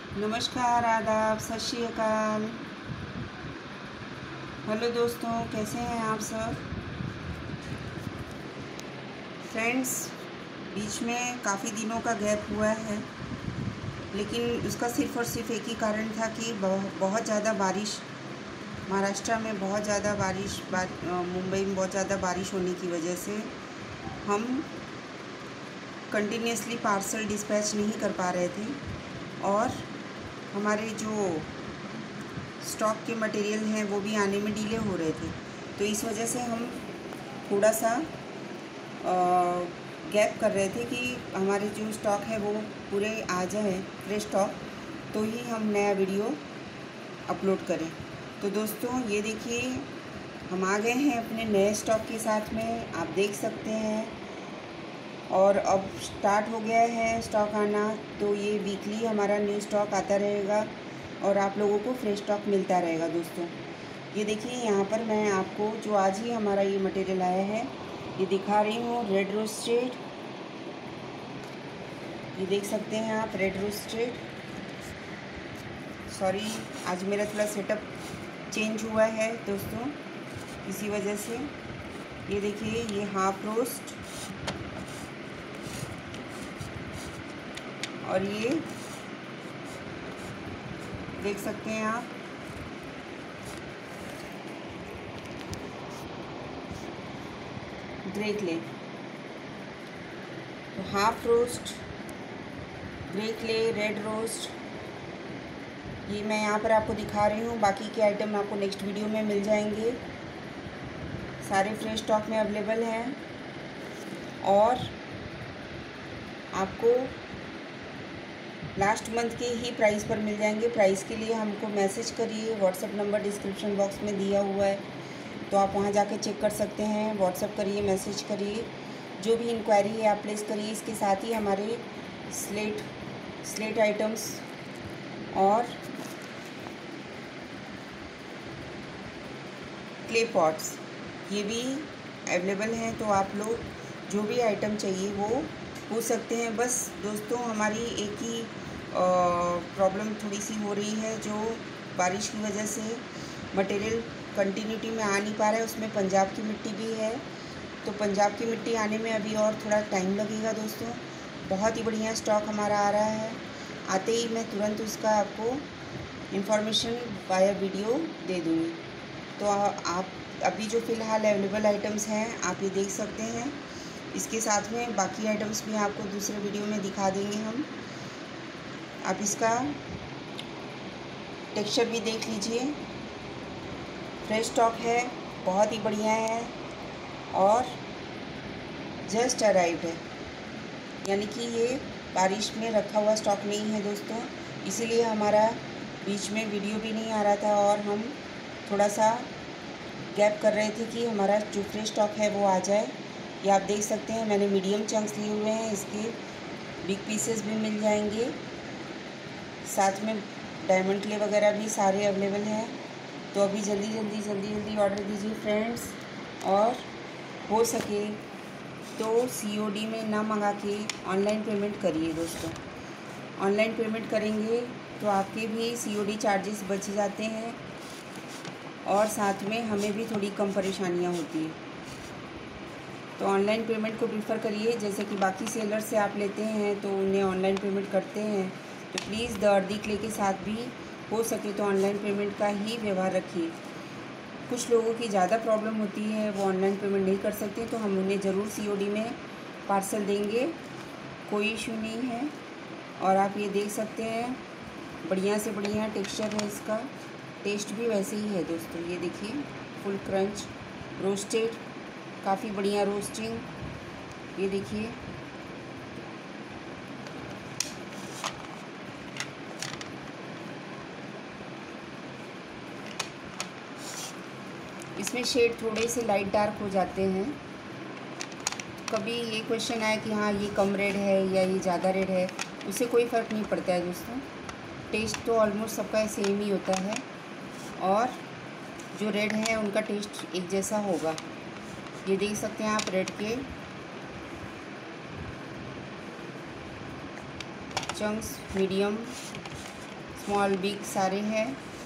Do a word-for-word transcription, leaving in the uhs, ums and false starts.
नमस्कार, आदाब, सत श्री अकाल। हेलो दोस्तों, कैसे हैं आप सब। फ्रेंड्स, बीच में काफ़ी दिनों का गैप हुआ है, लेकिन उसका सिर्फ़ और सिर्फ एक ही कारण था कि बहुत ज़्यादा बारिश, महाराष्ट्र में बहुत ज़्यादा बारिश, बार, मुंबई में बहुत ज़्यादा बारिश होने की वजह से हम कंटिन्यूसली पार्सल डिस्पैच नहीं कर पा रहे थे और हमारे जो स्टॉक के मटेरियल हैं वो भी आने में डिले हो रहे थे। तो इस वजह से हम थोड़ा सा गैप कर रहे थे कि हमारे जो स्टॉक है वो पूरे आ जाए फ्रेश स्टॉक, तो ही हम नया वीडियो अपलोड करें। तो दोस्तों, ये देखिए, हम आ गए हैं अपने नए स्टॉक के साथ में, आप देख सकते हैं। और अब स्टार्ट हो गया है स्टॉक आना, तो ये वीकली हमारा न्यू स्टॉक आता रहेगा और आप लोगों को फ्रेश स्टॉक मिलता रहेगा। दोस्तों, ये देखिए, यहाँ पर मैं आपको जो आज ही हमारा ये मटेरियल आया है ये दिखा रही हूँ। रेड रोस्टेड, ये देख सकते हैं आप, रेड रोस्टेड। सॉरी, आज मेरा थोड़ा सेटअप चेंज हुआ है दोस्तों, इसी वजह से। ये देखिए, ये हाफ रोस्ट और ये देख सकते हैं आप, ग्रे क्ले। तो half roast, grey clay, red roast, ये मैं यहाँ पर आपको दिखा रही हूँ। बाकी के आइटम आपको नेक्स्ट वीडियो में मिल जाएंगे, सारे फ्रेश स्टॉक में अवेलेबल हैं और आपको लास्ट मंथ के ही प्राइस पर मिल जाएंगे। प्राइस के लिए हमको मैसेज करिए, व्हाट्सएप नंबर डिस्क्रिप्शन बॉक्स में दिया हुआ है, तो आप वहां जाके चेक कर सकते हैं। व्हाट्सएप करिए, मैसेज करिए, जो भी इंक्वायरी है आप प्लेस करिए। इसके साथ ही हमारे स्लेट स्लेट आइटम्स और क्ले पॉट्स ये भी अवेलेबल हैं, तो आप लोग जो भी आइटम चाहिए वो पूछ सकते हैं। बस दोस्तों, हमारी एक ही प्रॉब्लम थोड़ी सी हो रही है, जो बारिश की वजह से मटेरियल कंटिन्यूटी में आ नहीं पा रहा है। उसमें पंजाब की मिट्टी भी है, तो पंजाब की मिट्टी आने में अभी और थोड़ा टाइम लगेगा दोस्तों। बहुत ही बढ़िया स्टॉक हमारा आ रहा है, आते ही मैं तुरंत उसका आपको इन्फॉर्मेशन वाया वीडियो दे दूँगी। तो आप अभी जो फ़िलहाल अवेलेबल आइटम्स हैं आप ये देख सकते हैं। इसके साथ में बाकी आइटम्स भी आपको दूसरे वीडियो में दिखा देंगे हम। आप इसका टेक्सचर भी देख लीजिए, फ्रेश स्टॉक है, बहुत ही बढ़िया है और जस्ट अराइव्ड है, यानी कि ये बारिश में रखा हुआ स्टॉक नहीं है दोस्तों। इसीलिए हमारा बीच में वीडियो भी नहीं आ रहा था और हम थोड़ा सा गैप कर रहे थे कि हमारा जो फ्रेश स्टॉक है वो आ जाए। ये आप देख सकते हैं, मैंने मीडियम चंक्स लिए हुए हैं, इसके बिग पीसेस भी मिल जाएंगे। साथ में डायमंड क्ले वगैरह भी सारे अवेलेबल हैं। तो अभी जल्दी जल्दी जल्दी जल्दी ऑर्डर दीजिए फ्रेंड्स, और हो सके तो सीओडी में ना मंगा के ऑनलाइन पेमेंट करिए दोस्तों। ऑनलाइन पेमेंट करेंगे तो आपके भी सीओडी चार्जेस बच जाते हैं और साथ में हमें भी थोड़ी कम परेशानियाँ होती हैं। तो ऑनलाइन पेमेंट को प्रीफ़र करिए। जैसे कि बाकी सेलर से आप लेते हैं तो उन्हें ऑनलाइन पेमेंट करते हैं, तो प्लीज़ द अर्दी क्ले के साथ भी हो सके तो ऑनलाइन पेमेंट का ही व्यवहार रखिए। कुछ लोगों की ज़्यादा प्रॉब्लम होती है, वो ऑनलाइन पेमेंट नहीं कर सकते, तो हम उन्हें ज़रूर सीओडी में पार्सल देंगे, कोई इशू नहीं है। और आप ये देख सकते हैं, बढ़िया से बढ़िया टेक्सचर है इसका, टेस्ट भी वैसे ही है दोस्तों। ये देखिए, फुल क्रंच रोस्टेड, काफ़ी बढ़िया रोस्टिंग। ये देखिए, इसमें शेड थोड़े से लाइट डार्क हो जाते हैं। कभी ये क्वेश्चन आया कि हाँ ये कम रेड है या ये ज़्यादा रेड है, उससे कोई फ़र्क नहीं पड़ता है दोस्तों। टेस्ट तो ऑलमोस्ट सबका सेम ही होता है और जो रेड है उनका टेस्ट एक जैसा होगा। ये देख सकते हैं आप, रेड के चंक्स मीडियम स्मॉल बिग सारे हैं।